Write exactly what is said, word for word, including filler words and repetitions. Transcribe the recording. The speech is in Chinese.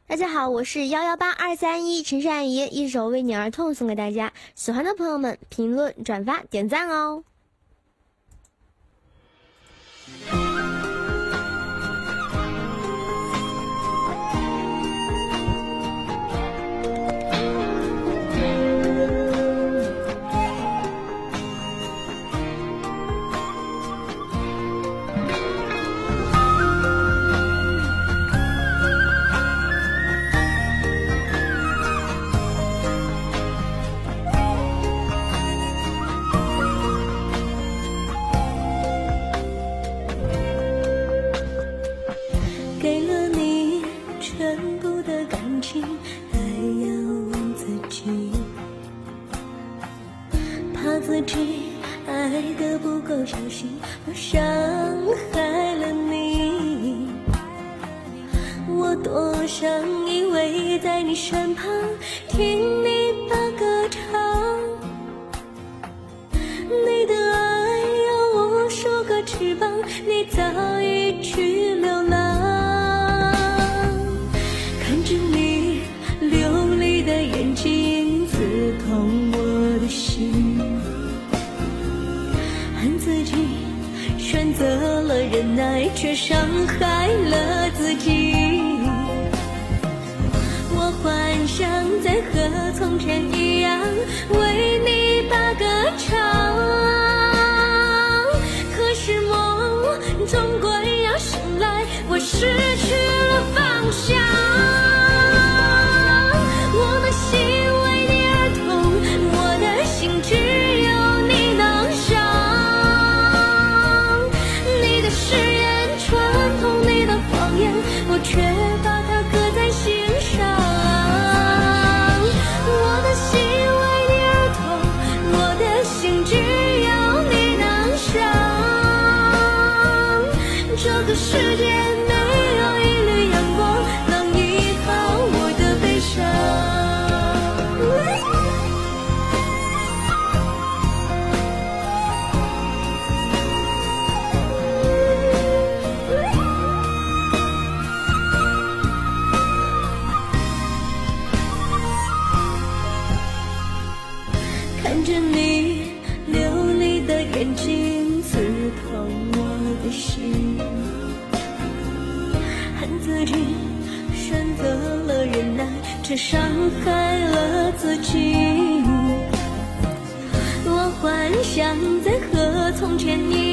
大家好，我是幺幺八二三一陈善怡，一首为你而痛送给大家，喜欢的朋友们评论、转发、点赞哦。 给了你全部的感情，还要问自己，怕自己爱得不够小心，而伤害了你。我多想依偎在你身旁，听你把歌唱，你的爱要我收个翅膀，你早已去流浪。看着你流离的眼睛，刺痛我的心，恨自己选择了忍耐，却伤害了自己。我幻想再和从前一样，为你把歌唱，可是梦终归要醒来，我失去了方向。我的心为你而痛，我的心只有你能伤。你的誓言穿透你的谎言，我却把它搁在心上。我的心为你而痛，我的心只有你能伤。这个世界没有一缕阳光能依靠我的悲伤。看着你流离的眼睛，刺痛我的心，恨自己选择了忍耐，却伤害了自己。我幻想再和从前一